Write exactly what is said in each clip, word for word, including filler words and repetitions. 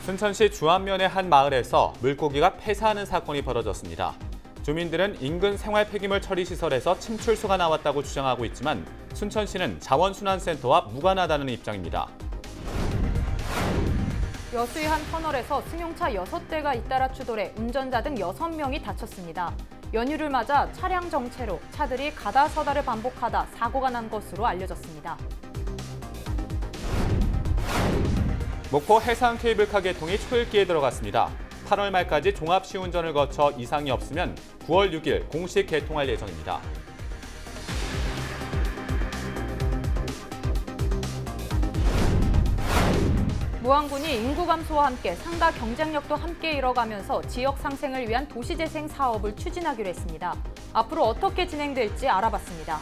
순천시 주안면의 한 마을에서 물고기가 폐사하는 사건이 벌어졌습니다. 주민들은 인근 생활 폐기물 처리 시설에서 침출수가 나왔다고 주장하고 있지만 순천시는 자원순환센터와 무관하다는 입장입니다. 여수의 한 터널에서 승용차 여섯 대가 잇따라 추돌해 운전자 등 여섯 명이 다쳤습니다. 연휴를 맞아 차량 정체로 차들이 가다 서다를 반복하다 사고가 난 것으로 알려졌습니다. 목포 해상 케이블카 개통이 초읽기에 들어갔습니다. 팔월 말까지 종합 시운전을 거쳐 이상이 없으면 구월 육일 공식 개통할 예정입니다. 무안군이 인구 감소와 함께 상가 경쟁력도 함께 이뤄가면서 지역 상생을 위한 도시재생 사업을 추진하기로 했습니다. 앞으로 어떻게 진행될지 알아봤습니다.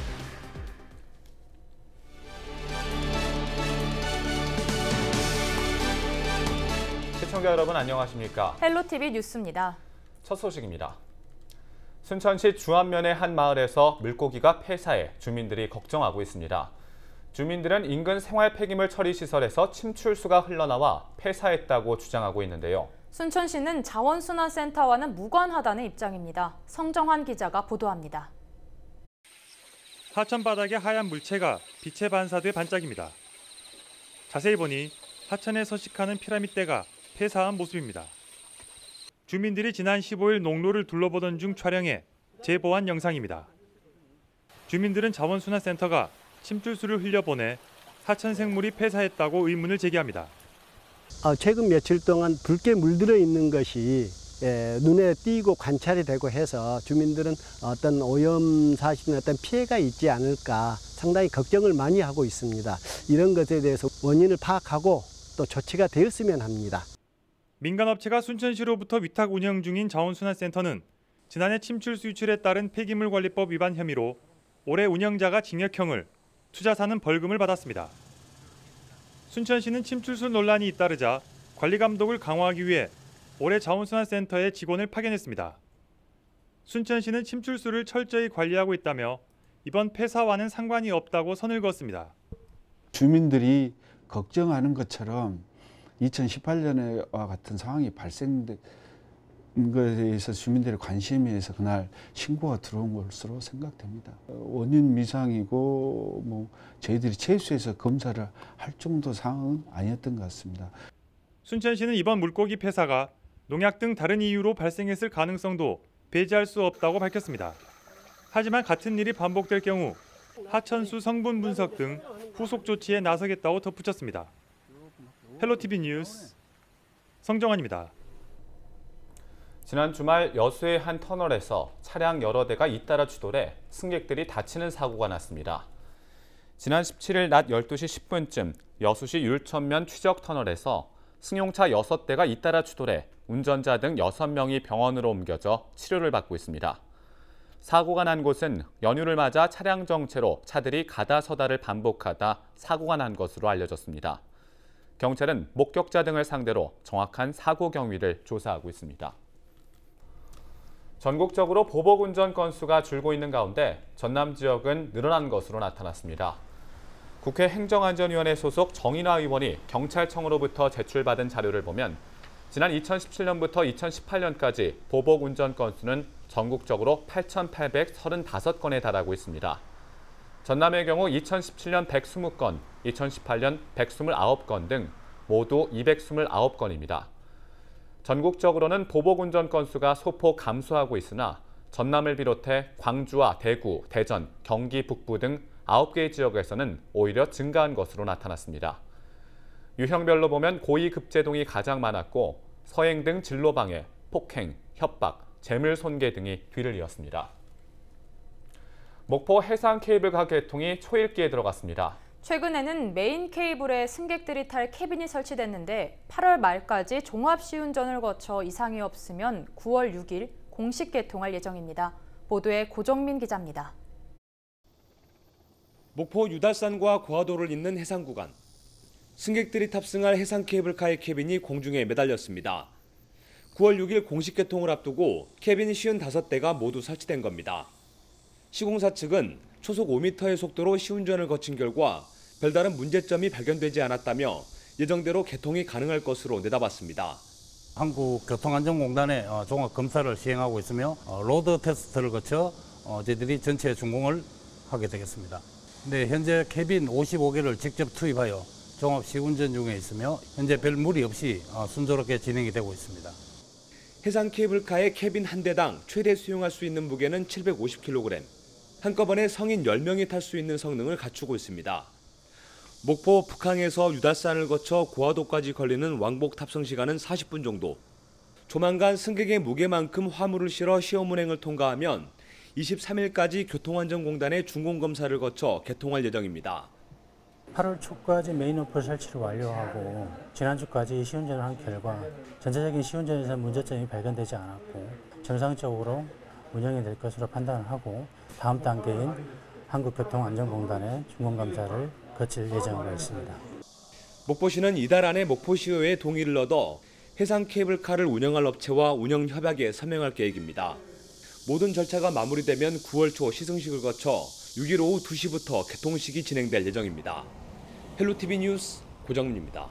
시청자 여러분 안녕하십니까? 헬로티비 뉴스입니다. 첫 소식입니다. 순천시 주안면의 한 마을에서 물고기가 폐사해 주민들이 걱정하고 있습니다. 주민들은 인근 생활 폐기물 처리 시설에서 침출수가 흘러나와 폐사했다고 주장하고 있는데요. 순천시는 자원순환센터와는 무관하다는 입장입니다. 성정환 기자가 보도합니다. 하천 바닥의 하얀 물체가 빛에 반사돼 반짝입니다. 자세히 보니 하천에 서식하는 피라미드대가 폐사한 모습입니다. 주민들이 지난 십오일 농로를 둘러보던 중 촬영해 제보한 영상입니다. 주민들은 자원순환센터가 침출수를 흘려보내 하천 생물이 폐사했다고 의문을 제기합니다. 어, 최근 며칠 동안 붉게 물들어 있는 것이 예, 눈에 띄고 관찰이 되고 해서 주민들은 어떤 오염 사실이나 어떤 피해가 있지 않을까 상당히 걱정을 많이 하고 있습니다. 이런 것에 대해서 원인을 파악하고 또 조치가 되었으면 합니다. 민간업체가 순천시로부터 위탁 운영 중인 자원순환센터는 지난해 침출수 유출에 따른 폐기물관리법 위반 혐의로 올해 운영자가 징역형을, 투자사는 벌금을 받았습니다. 순천시는 침출수 논란이 잇따르자 관리 감독을 강화하기 위해 올해 자원순환센터의 직원을 파견했습니다. 순천시는 침출수를 철저히 관리하고 있다며 이번 폐사와는 상관이 없다고 선을 그었습니다. 주민들이 걱정하는 것처럼 이천십팔년과 같은 상황이 발생된 것에 대해서 주민들의 관심에 의해서 그날 신고가 들어온 것으로 생각됩니다. 원인 미상이고 뭐 저희들이 최수해서 검사를 할 정도 상황은 아니었던 것 같습니다. 순천시는 이번 물고기 폐사가 농약 등 다른 이유로 발생했을 가능성도 배제할 수 없다고 밝혔습니다. 하지만 같은 일이 반복될 경우 하천수 성분 분석 등 후속 조치에 나서겠다고 덧붙였습니다. 헬로티비 뉴스 성정환입니다. 지난 주말 여수의 한 터널에서 차량 여러 대가 잇따라 추돌해 승객들이 다치는 사고가 났습니다. 지난 십칠일 낮 열두시 십분쯤 여수시 율천면 취적터널에서 승용차 여섯 대가 잇따라 추돌해 운전자 등 여섯 명이 병원으로 옮겨져 치료를 받고 있습니다. 사고가 난 곳은 연휴를 맞아 차량 정체로 차들이 가다 서다를 반복하다 사고가 난 것으로 알려졌습니다. 경찰은 목격자 등을 상대로 정확한 사고 경위를 조사하고 있습니다. 전국적으로 보복운전 건수가 줄고 있는 가운데 전남 지역은 늘어난 것으로 나타났습니다. 국회 행정안전위원회 소속 정인화 의원이 경찰청으로부터 제출받은 자료를 보면 지난 이천십칠년부터 이천십팔년까지 보복운전 건수는 전국적으로 팔천팔백삼십오 건에 달하고 있습니다. 전남의 경우 이천십칠년 백이십 건, 이천십팔년 백이십구 건 등 모두 이백이십구 건입니다. 전국적으로는 보복운전 건수가 소폭 감소하고 있으나 전남을 비롯해 광주와 대구, 대전, 경기 북부 등 아홉 개의 지역에서는 오히려 증가한 것으로 나타났습니다. 유형별로 보면 고위급제동이 가장 많았고 서행 등 진로방해, 폭행, 협박, 재물손괴 등이 뒤를 이었습니다. 목포 해상 케이블카 개통이 초읽기에 들어갔습니다. 최근에는 메인 케이블에 승객들이 탈 캐빈이 설치됐는데 팔월 말까지 종합 시운전을 거쳐 이상이 없으면 구월 육일 공식 개통할 예정입니다. 보도에 고정민 기자입니다. 목포 유달산과 고화도를 잇는 해상 구간. 승객들이 탑승할 해상 케이블카의 캐빈이 공중에 매달렸습니다. 구월 육일 공식 개통을 앞두고 캐빈 오십오 대가 모두 설치된 겁니다. 시공사 측은 초속 오 미터의 속도로 시운전을 거친 결과 별다른 문제점이 발견되지 않았다며 예정대로 개통이 가능할 것으로 내다봤습니다. 한국교통안전공단의 종합검사를 시행하고 있으며 로드 테스트를 거쳐 저희들이 전체 준공을 하게 되겠습니다. 네, 현재 캐빈 오십오 개를 직접 투입하여 종합 시운전 중에 있으며 현재 별 무리 없이 순조롭게 진행이 되고 있습니다. 해상 케이블카의 캐빈 한 대당 최대 수용할 수 있는 무게는 칠백오십 킬로그램, 한꺼번에 성인 열 명이 탈 수 있는 성능을 갖추고 있습니다. 목포 북항에서 유달산을 거쳐 고화도까지 걸리는 왕복 탑승 시간은 사십 분 정도. 조만간 승객의 무게만큼 화물을 실어 시험 운행을 통과하면 이십삼 일까지 교통안전공단의 준공검사를 거쳐 개통할 예정입니다. 팔월 초까지 메인 어플 설치를 완료하고 지난주까지 시운전을 한 결과 전체적인 시운전에서 문제점이 발견되지 않았고 정상적으로 운영이 될 것으로 판단을 하고 다음 단계인 한국교통안전공단의 준공검사를 거칠 예정으로 있습니다. 목포시는 이달 안에 목포시의회 동의를 얻어 해상 케이블카를 운영할 업체와 운영 협약에 서명할 계획입니다. 모든 절차가 마무리되면 구월 초 시승식을 거쳐 육 일 오후 두 시부터 개통식이 진행될 예정입니다. 헬로티비 뉴스 고정민입니다.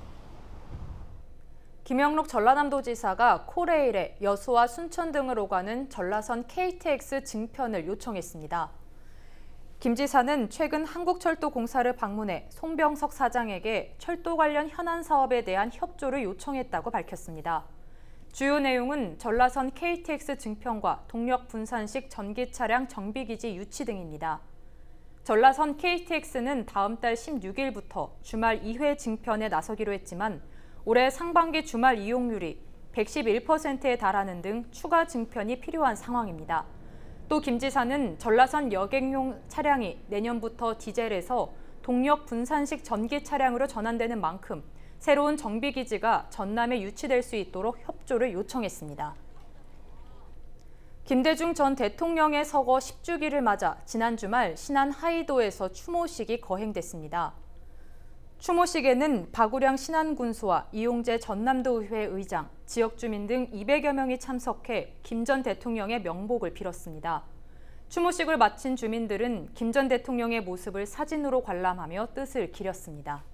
김영록 전라남도지사가 코레일에 여수와 순천 등을 오가는 전라선 케이티엑스 증편을 요청했습니다. 김 지사는 최근 한국철도공사를 방문해 송병석 사장에게 철도 관련 현안 사업에 대한 협조를 요청했다고 밝혔습니다. 주요 내용은 전라선 케이티엑스 증편과 동력 분산식 전기 차량 정비기지 유치 등입니다. 전라선 케이티엑스는 다음 달 십육 일부터 주말 이 회 증편에 나서기로 했지만 올해 상반기 주말 이용률이 백십일 퍼센트에 달하는 등 추가 증편이 필요한 상황입니다. 또 김 지사는 전라선 여객용 차량이 내년부터 디젤에서 동력 분산식 전기 차량으로 전환되는 만큼 새로운 정비기지가 전남에 유치될 수 있도록 협조를 요청했습니다. 김대중 전 대통령의 서거 십 주기를 맞아 지난 주말 신안 하이도에서 추모식이 거행됐습니다. 추모식에는 박우량 신안군수와 이용재 전남도의회 의장, 지역 주민 등 이백여 명이 참석해 김 전 대통령의 명복을 빌었습니다. 추모식을 마친 주민들은 김 전 대통령의 모습을 사진으로 관람하며 뜻을 기렸습니다.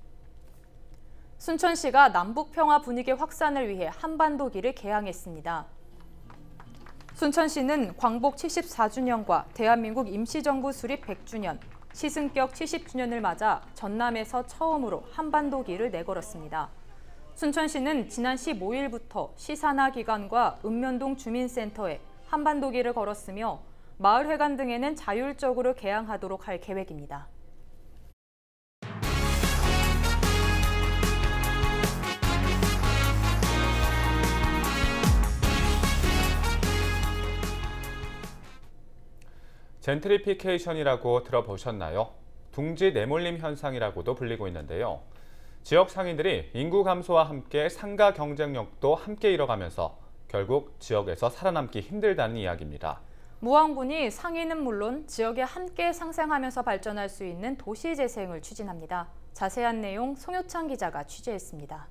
순천시가 남북평화 분위기 확산을 위해 한반도기를 개항했습니다. 순천시는 광복 칠십사 주년과 대한민국 임시정부 수립 백 주년, 시승격 칠십 주년을 맞아 전남에서 처음으로 한반도기를 내걸었습니다. 순천시는 지난 십오 일부터 시산하 기관과 읍면동 주민센터에 한반도기를 걸었으며 마을회관 등에는 자율적으로 개항하도록 할 계획입니다. 젠트리피케이션이라고 들어보셨나요? 둥지 내몰림 현상이라고도 불리고 있는데요. 지역 상인들이 인구 감소와 함께 상가 경쟁력도 함께 잃어가면서 결국 지역에서 살아남기 힘들다는 이야기입니다. 무안군이 상인은 물론 지역에 함께 상생하면서 발전할 수 있는 도시재생을 추진합니다. 자세한 내용 송효창 기자가 취재했습니다.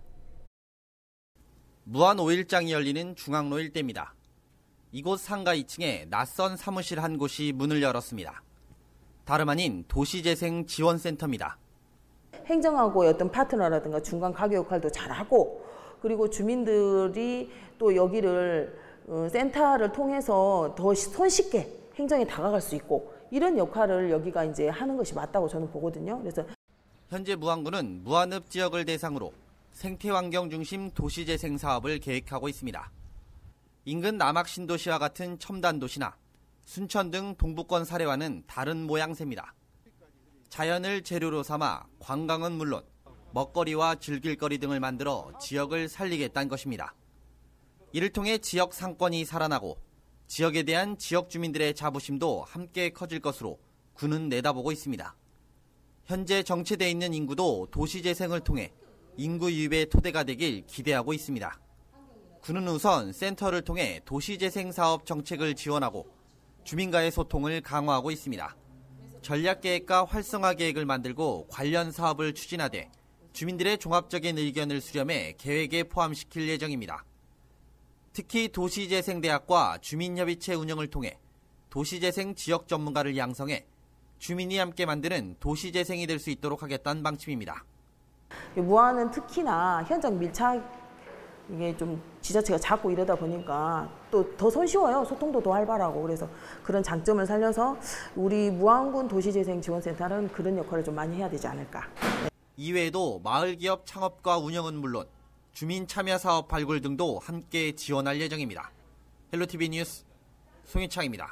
무안 오 일장이 열리는 중앙로 일대입니다. 이곳 상가 이 층에 낯선 사무실 한 곳이 문을 열었습니다. 다름 아닌 도시재생 지원센터입니다. 행정하고의 어떤 파트너라든가 중간 가교 역할도 잘하고 그리고 주민들이 또 여기를 센터를 통해서 더 손쉽게 행정에 다가갈 수 있고 이런 역할을 여기가 이제 하는 것이 맞다고 저는 보거든요. 그래서 현재 무안군은 무안읍 지역을 대상으로 생태환경 중심 도시재생 사업을 계획하고 있습니다. 인근 남학 신도시와 같은 첨단 도시나 순천 등 동부권 사례와는 다른 모양새입니다. 자연을 재료로 삼아 관광은 물론 먹거리와 즐길거리 등을 만들어 지역을 살리겠다는 것입니다. 이를 통해 지역 상권이 살아나고 지역에 대한 지역 주민들의 자부심도 함께 커질 것으로 군은 내다보고 있습니다. 현재 정체돼 있는 인구도 도시재생을 통해 인구 유입의 토대가 되길 기대하고 있습니다. 군은 우선 센터를 통해 도시재생 사업 정책을 지원하고 주민과의 소통을 강화하고 있습니다. 전략계획과 활성화 계획을 만들고 관련 사업을 추진하되 주민들의 종합적인 의견을 수렴해 계획에 포함시킬 예정입니다. 특히 도시재생대학과 주민협의체 운영을 통해 도시재생 지역 전문가를 양성해 주민이 함께 만드는 도시재생이 될 수 있도록 하겠다는 방침입니다. 무안은 특히나 현장 밀착 이게 좀 지자체가 작고 이러다 보니까 또 더 손쉬워요. 소통도 더 활발하고. 그래서 그런 장점을 살려서 우리 무안군 도시재생지원센터는 그런 역할을 좀 많이 해야 되지 않을까. 이외에도 마을기업 창업과 운영은 물론 주민 참여 사업 발굴 등도 함께 지원할 예정입니다. 헬로티비 뉴스 송희창입니다.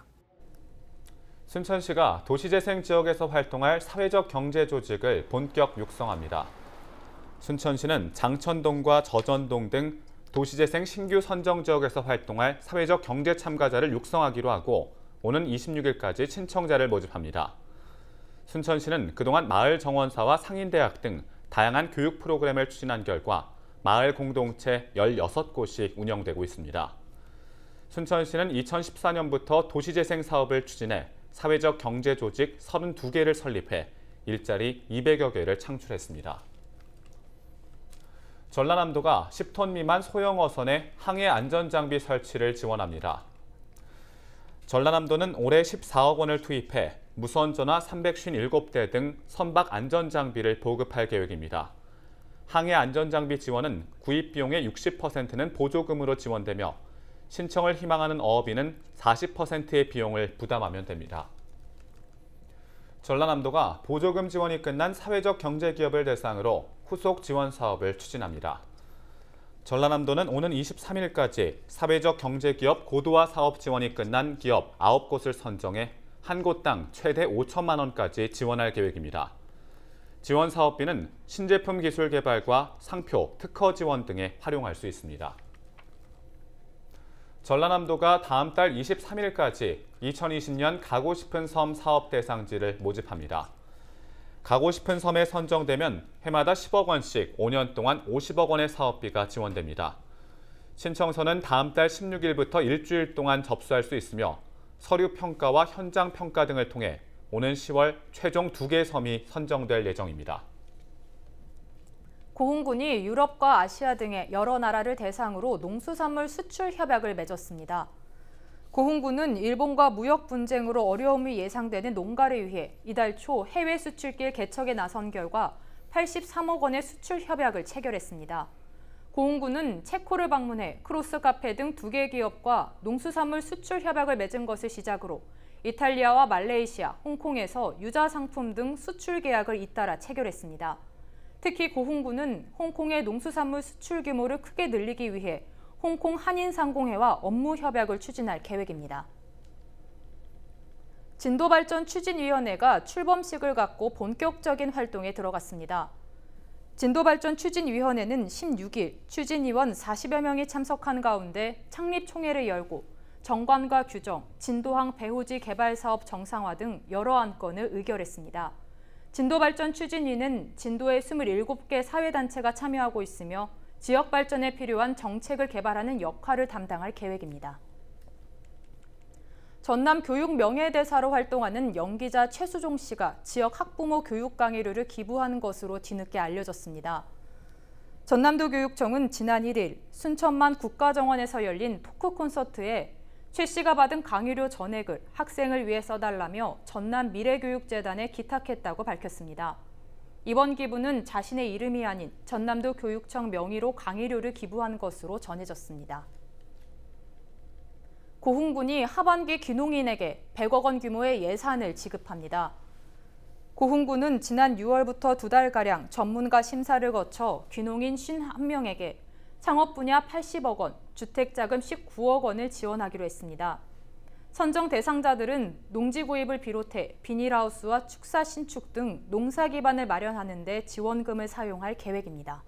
순천시가 도시재생 지역에서 활동할 사회적 경제 조직을 본격 육성합니다. 순천시는 장천동과 저전동 등 도시재생 신규 선정 지역에서 활동할 사회적 경제 참가자를 육성하기로 하고 오는 이십육 일까지 신청자를 모집합니다. 순천시는 그동안 마을 정원사와 상인대학 등 다양한 교육 프로그램을 추진한 결과 마을 공동체 열여섯 곳이 운영되고 있습니다. 순천시는 이천십사 년부터 도시재생 사업을 추진해 사회적 경제 조직 서른두 개를 설립해 일자리 이백여 개를 창출했습니다. 전라남도가 십 톤 미만 소형 어선의 항해 안전장비 설치를 지원합니다. 전라남도는 올해 십사억 원을 투입해 무선전화 삼백오십칠 대 등 선박 안전장비를 보급할 계획입니다. 항해 안전장비 지원은 구입 비용의 육십 퍼센트는 보조금으로 지원되며 신청을 희망하는 어업인은 사십 퍼센트의 비용을 부담하면 됩니다. 전라남도가 보조금 지원이 끝난 사회적 경제기업을 대상으로 후속 지원 사업을 추진합니다. 전라남도는 오는 이십삼 일까지 사회적 경제기업 고도화 사업 지원이 끝난 기업 아홉 곳을 선정해 한 곳당 최대 오천만 원까지 지원할 계획입니다. 지원 사업비는 신제품 기술 개발과 상표, 특허 지원 등에 활용할 수 있습니다. 전라남도가 다음 달 이십삼 일까지 이천이십 년 가고 싶은 섬 사업 대상지를 모집합니다. 가고 싶은 섬에 선정되면 해마다 십억 원씩 오 년 동안 오십억 원의 사업비가 지원됩니다. 신청서는 다음 달 십육 일부터 일주일 동안 접수할 수 있으며 서류 평가와 현장 평가 등을 통해 오는 시월 최종 두 개 섬이 선정될 예정입니다. 고흥군이 유럽과 아시아 등의 여러 나라를 대상으로 농수산물 수출 협약을 맺었습니다. 고흥군은 일본과 무역 분쟁으로 어려움이 예상되는 농가를 위해 이달 초 해외 수출길 개척에 나선 결과 팔십삼억 원의 수출 협약을 체결했습니다. 고흥군은 체코를 방문해 크로스 카페 등 두 개 기업과 농수산물 수출 협약을 맺은 것을 시작으로 이탈리아와 말레이시아, 홍콩에서 유자상품 등 수출 계약을 잇따라 체결했습니다. 특히 고흥군은 홍콩의 농수산물 수출 규모를 크게 늘리기 위해 홍콩 한인상공회와 업무 협약을 추진할 계획입니다. 진도발전추진위원회가 출범식을 갖고 본격적인 활동에 들어갔습니다. 진도발전 추진위원회는 십육 일 추진위원 사십여 명이 참석한 가운데 창립총회를 열고 정관과 규정, 진도항 배후지 개발 사업 정상화 등 여러 안건을 의결했습니다. 진도발전 추진위는 진도의 스물일곱 개 사회단체가 참여하고 있으며 지역 발전에 필요한 정책을 개발하는 역할을 담당할 계획입니다. 전남 교육 명예대사로 활동하는 연기자 최수종 씨가 지역 학부모 교육 강의료를 기부한 것으로 뒤늦게 알려졌습니다. 전남도 교육청은 지난 일 일 순천만 국가정원에서 열린 토크 콘서트에 최 씨가 받은 강의료 전액을 학생을 위해 써달라며 전남미래교육재단에 기탁했다고 밝혔습니다. 이번 기부는 자신의 이름이 아닌 전남도 교육청 명의로 강의료를 기부한 것으로 전해졌습니다. 고흥군이 하반기 귀농인에게 백억 원 규모의 예산을 지급합니다. 고흥군은 지난 유월부터 두 달가량 전문가 심사를 거쳐 귀농인 오십일 명에게 창업 분야 팔십억 원, 주택자금 십구억 원을 지원하기로 했습니다. 선정 대상자들은 농지 구입을 비롯해 비닐하우스와 축사 신축 등 농사 기반을 마련하는 데 지원금을 사용할 계획입니다.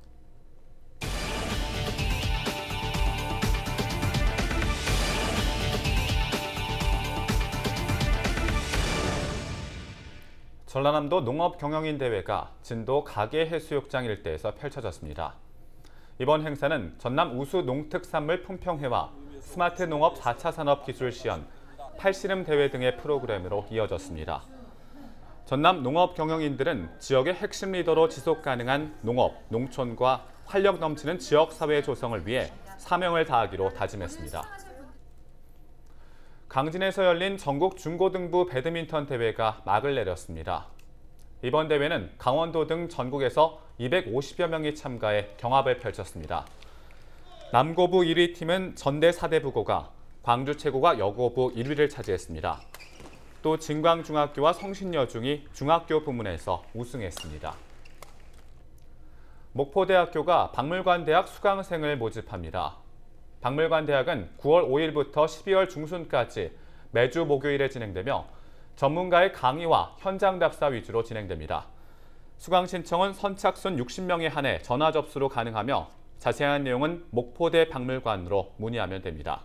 전라남도 농업경영인 대회가 진도 가계해수욕장 일대에서 펼쳐졌습니다. 이번 행사는 전남 우수 농특산물 품평회와 스마트 농업 사 차 산업기술시연, 팔씨름 대회 등의 프로그램으로 이어졌습니다. 전남 농업경영인들은 지역의 핵심 리더로 지속 가능한 농업, 농촌과 활력 넘치는 지역사회 조성을 위해 사명을 다하기로 다짐했습니다. 강진에서 열린 전국 중고등부 배드민턴 대회가 막을 내렸습니다. 이번 대회는 강원도 등 전국에서 이백오십여 명이 참가해 경합을 펼쳤습니다. 남고부 일 위 팀은 전대 사대부고가, 광주 최고가 여고부 일 위를 차지했습니다. 또 진광중학교와 성신여중이 중학교 부문에서 우승했습니다. 목포대학교가 박물관대학 수강생을 모집합니다. 박물관대학은 구월 오일부터 십이월 중순까지 매주 목요일에 진행되며 전문가의 강의와 현장 답사 위주로 진행됩니다. 수강 신청은 선착순 육십 명에 한해 전화 접수로 가능하며 자세한 내용은 목포대 박물관으로 문의하면 됩니다.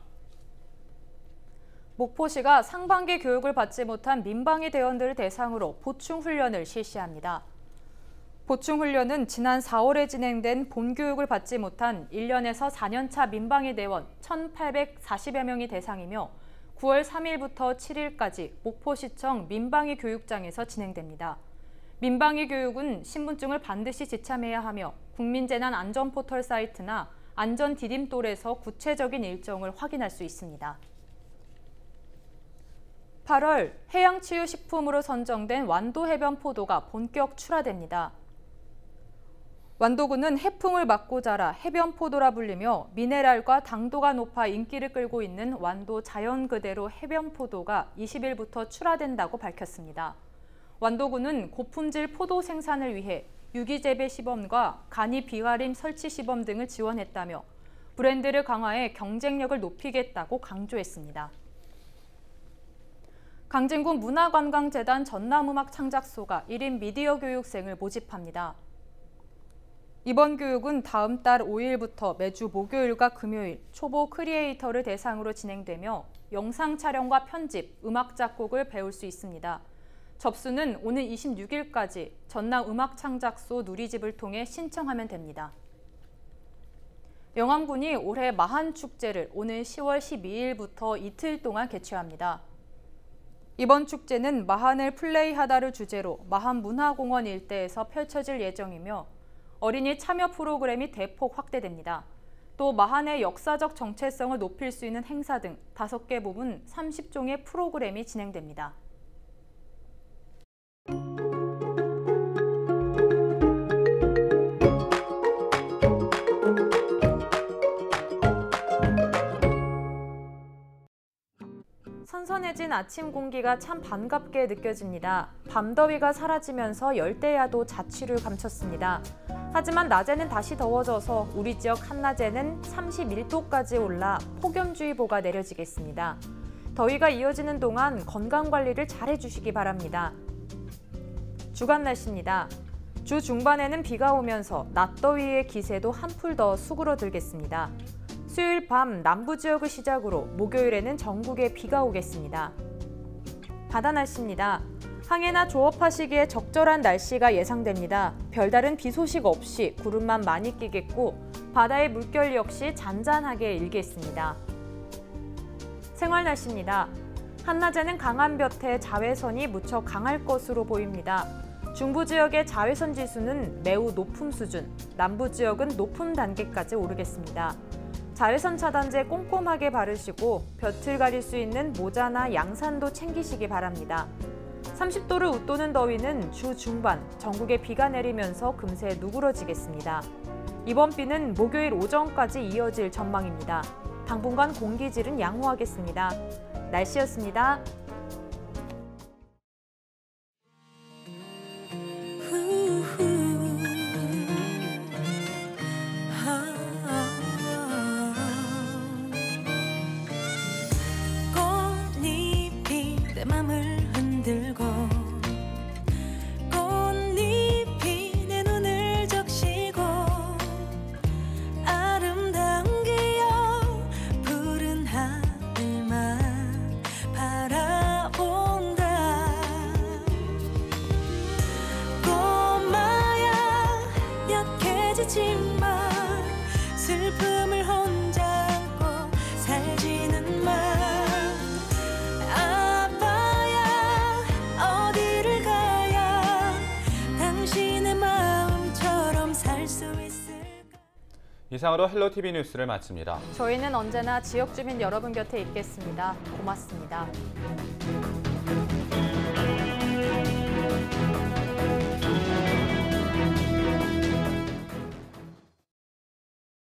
목포시가 상반기 교육을 받지 못한 민방위 대원들을 대상으로 보충훈련을 실시합니다. 보충훈련은 지난 사월에 진행된 본교육을 받지 못한 일 년에서 사 년차 민방위 대원 천팔백사십여 명이 대상이며 구월 삼일부터 칠일까지 목포시청 민방위 교육장에서 진행됩니다. 민방위 교육은 신분증을 반드시 지참해야 하며 국민재난안전포털 사이트나 안전디딤돌에서 구체적인 일정을 확인할 수 있습니다. 팔월 해양치유식품으로 선정된 완도해변 포도가 본격 출하됩니다. 완도군은 해풍을 맞고 자라 해변 포도라 불리며 미네랄과 당도가 높아 인기를 끌고 있는 완도 자연 그대로 해변 포도가 이십일부터 출하된다고 밝혔습니다. 완도군은 고품질 포도 생산을 위해 유기재배 시범과 간이 비가림 설치 시범 등을 지원했다며 브랜드를 강화해 경쟁력을 높이겠다고 강조했습니다. 강진구 문화관광재단 전남음악창작소가 일 인 미디어 교육생을 모집합니다. 이번 교육은 다음 달 오일부터 매주 목요일과 금요일 초보 크리에이터를 대상으로 진행되며 영상 촬영과 편집, 음악 작곡을 배울 수 있습니다. 접수는 오는 이십육일까지 전남음악창작소 누리집을 통해 신청하면 됩니다. 영암군이 올해 마한축제를 오는 시월 십이일부터 이틀 동안 개최합니다. 이번 축제는 마한을 플레이하다를 주제로 마한문화공원 일대에서 펼쳐질 예정이며 어린이 참여 프로그램이 대폭 확대됩니다. 또 마한의 역사적 정체성을 높일 수 있는 행사 등 다섯 개 부문 삼십 종의 프로그램이 진행됩니다. 선선해진 아침 공기가 참 반갑게 느껴집니다. 밤더위가 사라지면서 열대야도 자취를 감췄습니다. 하지만 낮에는 다시 더워져서 우리 지역 한낮에는 삼십일도까지 올라 폭염주의보가 내려지겠습니다. 더위가 이어지는 동안 건강관리를 잘 해주시기 바랍니다. 주간 날씨입니다. 주 중반에는 비가 오면서 낮더위의 기세도 한풀 더 수그러들겠습니다. 수요일 밤 남부 지역을 시작으로 목요일에는 전국에 비가 오겠습니다. 바다 날씨입니다. 항해나 조업하시기에 적절한 날씨가 예상됩니다. 별다른 비 소식 없이 구름만 많이 끼겠고 바다의 물결 역시 잔잔하게 일겠습니다. 생활 날씨입니다. 한낮에는 강한 볕에 자외선이 무척 강할 것으로 보입니다. 중부 지역의 자외선 지수는 매우 높음 수준, 남부 지역은 높음 단계까지 오르겠습니다. 자외선 차단제 꼼꼼하게 바르시고 볕을 가릴 수 있는 모자나 양산도 챙기시기 바랍니다. 삼십도를 웃도는 더위는 주 중반 전국에 비가 내리면서 금세 누그러지겠습니다. 이번 비는 목요일 오전까지 이어질 전망입니다. 당분간 공기질은 양호하겠습니다. 날씨였습니다. 슬픔을 혼자 안고 살지는 마. 아빠야 어디를 가야 당신의 마음처럼 살 수 있을까. 이상으로 헬로티비 뉴스를 마칩니다. 저희는 언제나 지역 주민 여러분 곁에 있겠습니다. 고맙습니다.